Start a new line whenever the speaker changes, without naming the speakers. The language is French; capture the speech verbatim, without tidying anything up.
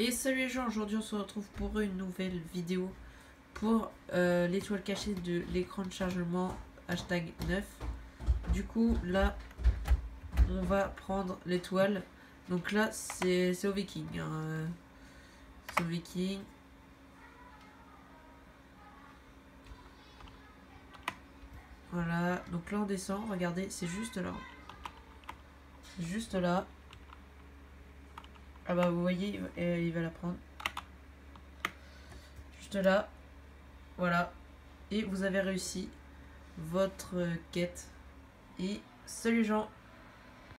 Et salut les gens, aujourd'hui on se retrouve pour une nouvelle vidéo pour euh, l'étoile cachée de l'écran de chargement hashtag neuf. Du coup là on va prendre l'étoile. Donc là c'est au viking. Hein. C'est au viking. Voilà, donc là on descend, regardez, c'est juste là. Juste là. Ah bah vous voyez, il va la prendre. Juste là. Voilà. Et vous avez réussi votre quête. Et salut les gens.